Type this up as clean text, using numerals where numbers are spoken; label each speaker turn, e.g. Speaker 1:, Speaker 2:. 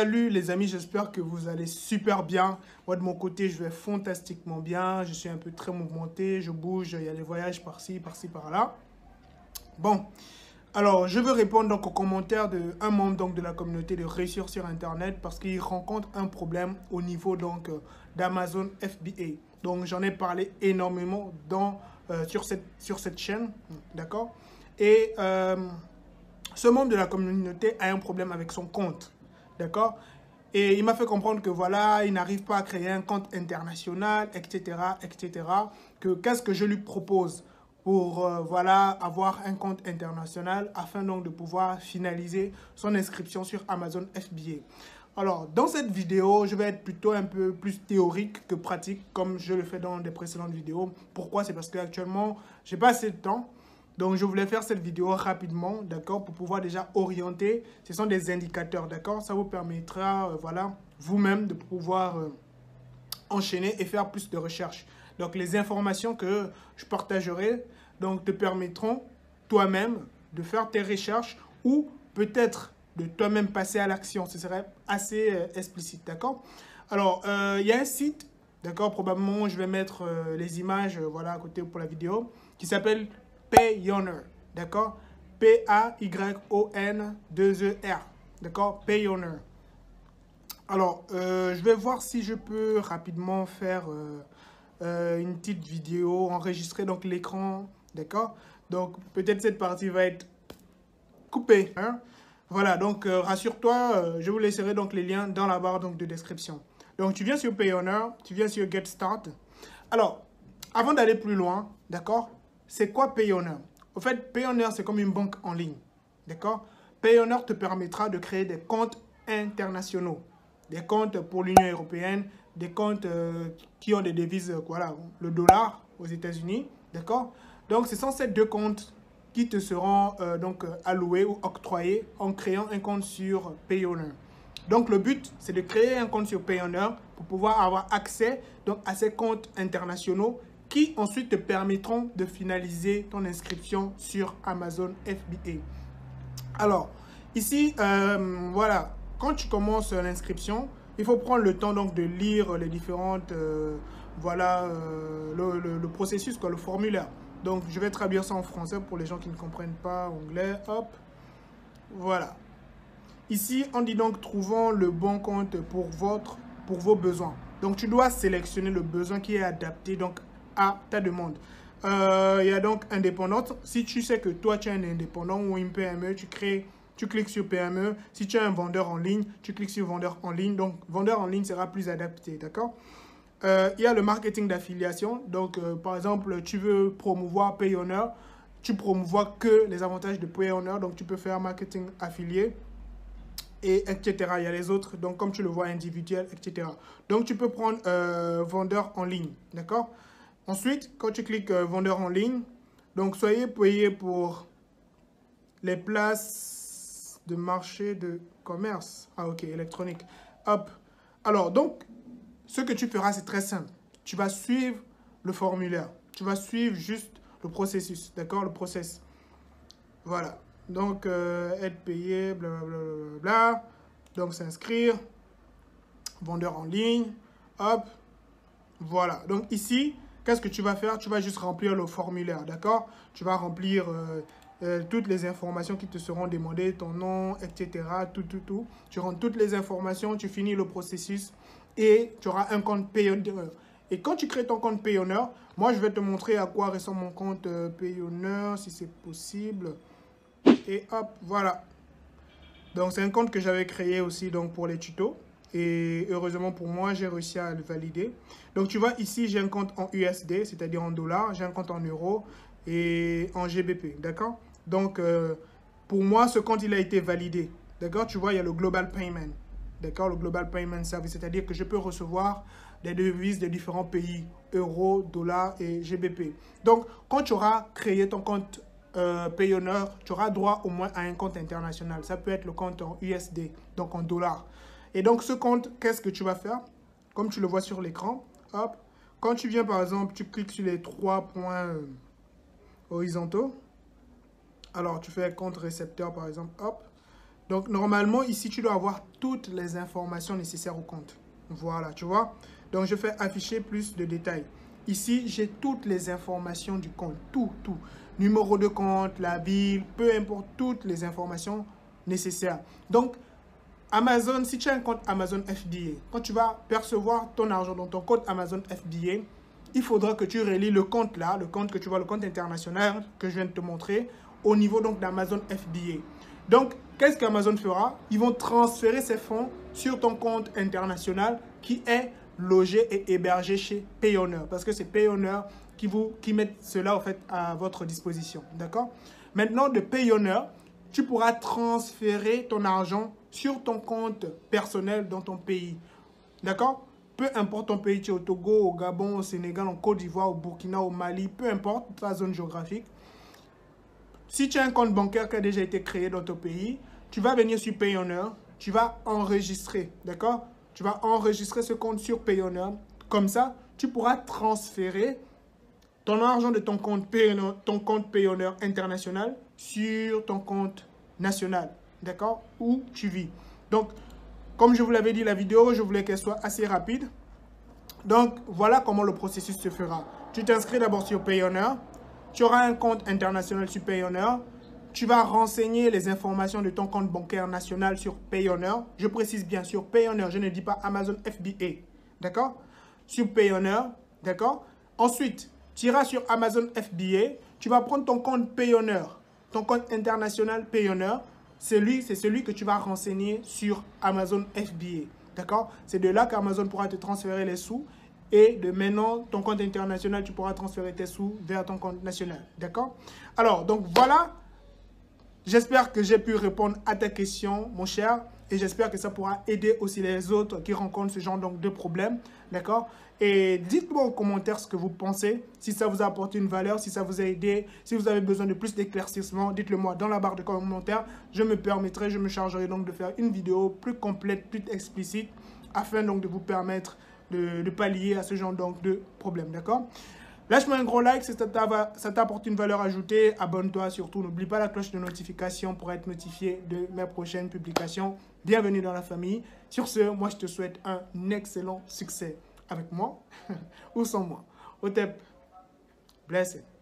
Speaker 1: Salut les amis, j'espère que vous allez super bien. Moi de mon côté, je vais fantastiquement bien. Je suis un peu très mouvementé, je bouge, il y a des voyages par-ci, par-là. Bon, alors je veux répondre donc aux commentaires d'un membre donc de la communauté de Réussir sur Internet parce qu'il rencontre un problème au niveau donc d'Amazon FBA. Donc j'en ai parlé énormément sur cette chaîne, d'accord? Et ce membre de la communauté a un problème avec son compte. D'accord? Et il m'a fait comprendre que voilà, il n'arrive pas à créer un compte international, etc., etc. Qu'est-ce que je lui propose pour voilà, avoir un compte international afin donc de pouvoir finaliser son inscription sur Amazon FBA. Alors, dans cette vidéo, je vais être plutôt un peu plus théorique que pratique, comme je le fais dans des précédentes vidéos. Pourquoi? C'est parce qu'actuellement, je n'ai pas assez de temps. Donc, je voulais faire cette vidéo rapidement, d'accord, pour pouvoir déjà orienter. Ce sont des indicateurs, d'accord? Ça vous permettra, voilà, vous-même de pouvoir enchaîner et faire plus de recherches. Donc, les informations que je partagerai, donc, te permettront toi-même de faire tes recherches ou peut-être de toi-même passer à l'action. Ce serait assez explicite, d'accord? Alors, il y a un site, d'accord, probablement, je vais mettre les images, voilà, à côté pour la vidéo, qui s'appelle Payoneer, d'accord? P-A-Y-O-N-2-E-R, d'accord? Payoneer. Alors, je vais voir si je peux rapidement faire une petite vidéo, enregistrer donc l'écran, d'accord? Donc, peut-être cette partie va être coupée, hein? Voilà, donc rassure-toi, je vous laisserai donc les liens dans la barre donc, de description. Donc, tu viens sur Payoneer, tu viens sur Get Start. Alors, avant d'aller plus loin, d'accord? C'est quoi Payoneer? En fait, Payoneer, c'est comme une banque en ligne. D'accord? Payoneer te permettra de créer des comptes internationaux. Des comptes pour l'Union européenne, des comptes qui ont des devises, voilà, le dollar aux États-Unis. D'accord? Donc, ce sont ces deux comptes qui te seront alloués ou octroyés en créant un compte sur Payoneer. Donc, le but, c'est de créer un compte sur Payoneer pour pouvoir avoir accès donc, à ces comptes internationaux qui ensuite te permettront de finaliser ton inscription sur Amazon FBA. Alors, ici, voilà, quand tu commences l'inscription, il faut prendre le temps donc de lire les différentes, voilà, le processus, quoi, le formulaire. Donc, je vais traduire ça en français pour les gens qui ne comprennent pas anglais. Hop, voilà. Ici, on dit donc trouvons le bon compte pour vos besoins. Donc, tu dois sélectionner le besoin qui est adapté donc à ta demande. Il y a donc indépendante. Si tu sais que toi, tu es un indépendant ou une PME, tu cliques sur PME. Si tu es un vendeur en ligne, tu cliques sur vendeur en ligne. Donc, vendeur en ligne sera plus adapté, d'accord? Il y a le marketing d'affiliation. Donc, par exemple, tu veux promouvoir Payoneer. Tu promouvois que les avantages de Payoneer. Donc, tu peux faire marketing affilié. Et etc. Il y a les autres, donc comme tu le vois, individuel, etc. Donc, tu peux prendre vendeur en ligne, d'accord? Ensuite, quand tu cliques vendeur en ligne, donc soyez payé pour les places de marché de commerce. Ah, ok, électronique. Hop. Alors, donc, ce que tu feras, c'est très simple. Tu vas suivre le formulaire. Tu vas suivre juste le processus, d'accord? Le process. Voilà. Donc, être payé, blablabla. Donc, s'inscrire. Vendeur en ligne. Hop. Voilà. Donc, ici, qu'est-ce que tu vas faire? Tu vas juste remplir le formulaire, d'accord? Tu vas remplir toutes les informations qui te seront demandées, ton nom, etc. Tout. Tu rentres toutes les informations, tu finis le processus et tu auras un compte Payoneer. Et quand tu crées ton compte Payoneer, moi, je vais te montrer à quoi ressemble mon compte Payoneer, si c'est possible. Et hop, voilà. Donc, c'est un compte que j'avais créé aussi donc, pour les tutos. Et heureusement pour moi, j'ai réussi à le valider. Donc, tu vois, ici, j'ai un compte en USD, c'est-à-dire en dollars. J'ai un compte en euros et en GBP, d'accord? Donc, pour moi, ce compte, il a été validé. D'accord? Tu vois, il y a le Global Payment. D'accord? Le Global Payment Service, c'est-à-dire que je peux recevoir des devises de différents pays. Euros, dollars et GBP. Donc, quand tu auras créé ton compte Payoneer, tu auras droit au moins à un compte international. Ça peut être le compte en USD, donc en dollars. Et donc, ce compte, qu'est-ce que tu vas faire? Comme tu le vois sur l'écran, hop. Quand tu viens, par exemple, tu cliques sur les trois points horizontaux. Alors, tu fais compte récepteur, par exemple, hop. Donc, normalement, ici, tu dois avoir toutes les informations nécessaires au compte. Voilà, tu vois. Donc, je fais afficher plus de détails. Ici, j'ai toutes les informations du compte. Tout. Numéro de compte, la ville, peu importe, toutes les informations nécessaires. Donc, Amazon, si tu as un compte Amazon FBA, quand tu vas percevoir ton argent dans ton compte Amazon FBA, il faudra que tu relis le compte là, le compte que tu vois, le compte international que je viens de te montrer, au niveau donc d'Amazon FBA. Donc, qu'est-ce qu'Amazon fera? Ils vont transférer ces fonds sur ton compte international qui est logé et hébergé chez Payoneer. Parce que c'est Payoneer qui met cela en fait à votre disposition. D'accord? Maintenant, de Payoneer, tu pourras transférer ton argent sur ton compte personnel dans ton pays. D'accord? Peu importe ton pays, tu es au Togo, au Gabon, au Sénégal, en Côte d'Ivoire, au Burkina, au Mali, peu importe ta zone géographique. Si tu as un compte bancaire qui a déjà été créé dans ton pays, tu vas venir sur Payoneer, tu vas enregistrer, d'accord? Tu vas enregistrer ce compte sur Payoneer. Comme ça, tu pourras transférer ton argent de ton compte Payoneer international sur ton compte national, d'accord? Où tu vis. Donc, comme je vous l'avais dit, la vidéo, je voulais qu'elle soit assez rapide. Donc, voilà comment le processus se fera. Tu t'inscris d'abord sur Payoneer. Tu auras un compte international sur Payoneer. Tu vas renseigner les informations de ton compte bancaire national sur Payoneer. Je précise bien sur Payoneer, je ne dis pas Amazon FBA. D'accord? Sur Payoneer, d'accord? Ensuite, tu iras sur Amazon FBA. Tu vas prendre ton compte Payoneer, ton compte international Payoneer. C'est celui que tu vas renseigner sur Amazon FBA. D'accord? C'est de là qu'Amazon pourra te transférer les sous. Et de maintenant, ton compte international, tu pourras transférer tes sous vers ton compte national. D'accord? Alors, donc voilà. J'espère que j'ai pu répondre à ta question, mon cher. Et j'espère que ça pourra aider aussi les autres qui rencontrent ce genre donc, de problèmes. D'accord? Et dites-moi en commentaire ce que vous pensez. Si ça vous a apporté une valeur, si ça vous a aidé, si vous avez besoin de plus d'éclaircissement, dites-le moi dans la barre de commentaires. Je me chargerai donc de faire une vidéo plus complète, plus explicite, afin donc de vous permettre de pallier à ce genre donc, de problème. D'accord? Lâche-moi un gros like si ça t'apporte une valeur ajoutée. Abonne-toi surtout. N'oublie pas la cloche de notification pour être notifié de mes prochaines publications. Bienvenue dans la famille. Sur ce, moi je te souhaite un excellent succès avec moi ou sans moi. Au tep. Blessed.